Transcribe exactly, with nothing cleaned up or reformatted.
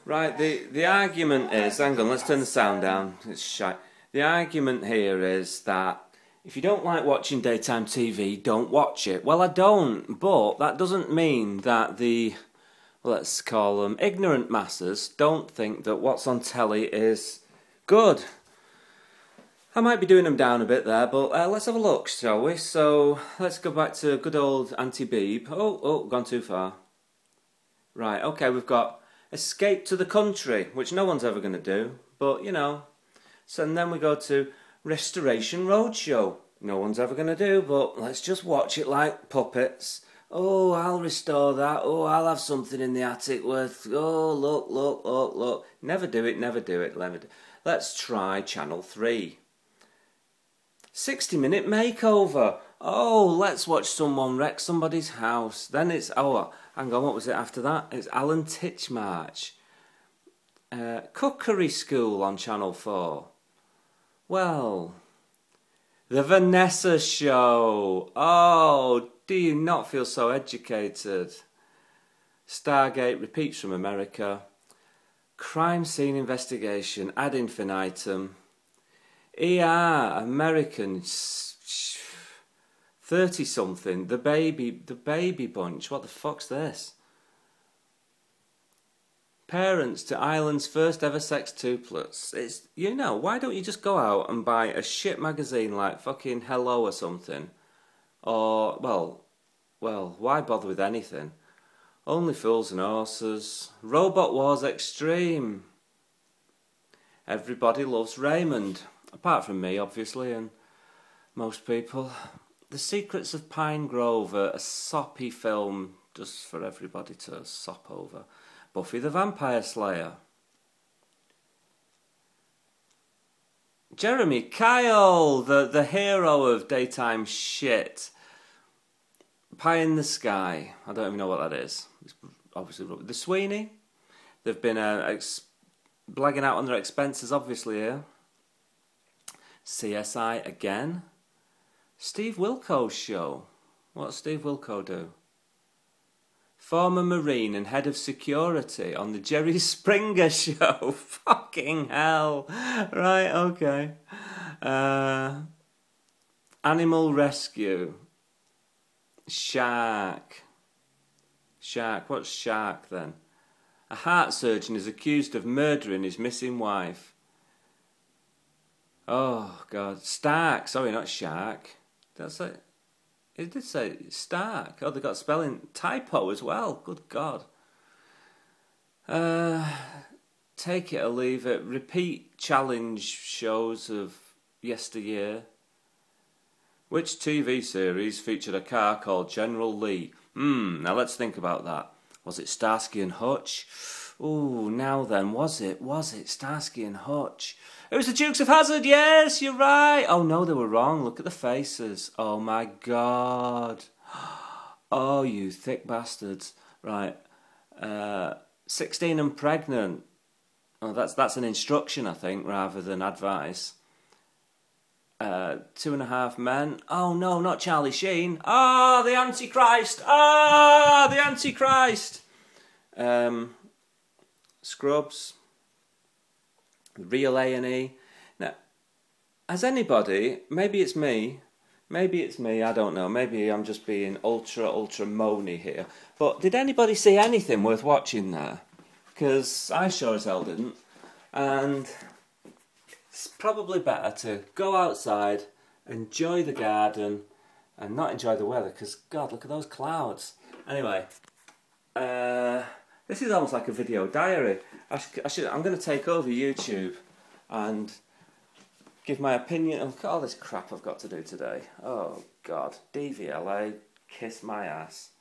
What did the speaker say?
Right, the, the argument is, hang on, let's turn the sound down, it's shite. The argument here is that if you don't like watching daytime T V, don't watch it. Well, I don't, but that doesn't mean that the, let's call them ignorant masses, don't think that what's on telly is good. I might be doing them down a bit there, but uh, let's have a look, shall we? So, let's go back to good old Auntie Beeb. Oh, oh, gone too far. Right, okay, we've got Escape to the Country, which no one's ever going to do, but, you know. So, and then we go to Restoration Roadshow. No one's ever going to do, but let's just watch it like puppets. Oh, I'll restore that. Oh, I'll have something in the attic worth... Oh, look, look, look, look. Never do it, never do it. Never do. Let's try Channel three. sixty minute makeover. Oh, let's watch someone wreck somebody's house. Then it's... Oh, hang on, what was it after that? It's Alan Titchmarsh. Uh, Cookery School on Channel four. Well, The Vanessa Show. Oh, do you not feel so educated? Stargate repeats from America. Crime Scene Investigation ad infinitum. E R American thirty something. The baby, the baby bunch. What the fuck's this? Parents to Ireland's first ever sextuplets. It's, you know, why don't you just go out and buy a shit magazine like fucking Hello or something? Or, well, well, why bother with anything? Only Fools and Horses. Robot Wars Extreme. Everybody Loves Raymond. Apart from me, obviously, and most people. The Secrets of Pine Grove, a soppy film just for everybody to sop over. Buffy the Vampire Slayer. Jeremy Kyle, the, the hero of daytime shit. Pie in the Sky. I don't even know what that is. It's obviously The Sweeney. They've been uh, ex blagging out on their expenses, obviously, here. C S I again. Steve Wilko's show. What does Steve Wilko do? Former Marine and Head of Security on the Jerry Springer Show. Fucking hell. Right, okay. Uh, Animal Rescue. Shark. Shark. What's Shark then? A heart surgeon is accused of murdering his missing wife. Oh, God. Stark. Sorry, not Shark. That's it. It did say Stark. Oh, they got spelling typo as well. Good God. Uh, take it or leave it. Repeat challenge shows of yesteryear. Which T V series featured a car called General Lee? Hmm, now let's think about that. Was it Starsky and Hutch? Ooh, now then, was it? Was it Starsky and Hutch? It was the Dukes of Hazzard, yes, you're right. Oh no, they were wrong. Look at the faces. Oh my God. Oh, you thick bastards. Right. Uh, sixteen and pregnant. Oh, that's that's an instruction, I think, rather than advice. Uh, two and a half men. Oh no, not Charlie Sheen. Ah, oh, the Antichrist. Ah, oh, the Antichrist. Um, Scrubs. Real A and E. Now, has anybody, maybe it's me, maybe it's me, I don't know, maybe I'm just being ultra, ultra moany here, but did anybody see anything worth watching there? Because I sure as hell didn't, and it's probably better to go outside, enjoy the garden, and not enjoy the weather, because, God, look at those clouds. Anyway, uh... this is almost like a video diary. I sh I should, I'm going to take over YouTube and give my opinion. Look at all this crap I've got to do today. Oh, God. D V L A, kiss my ass.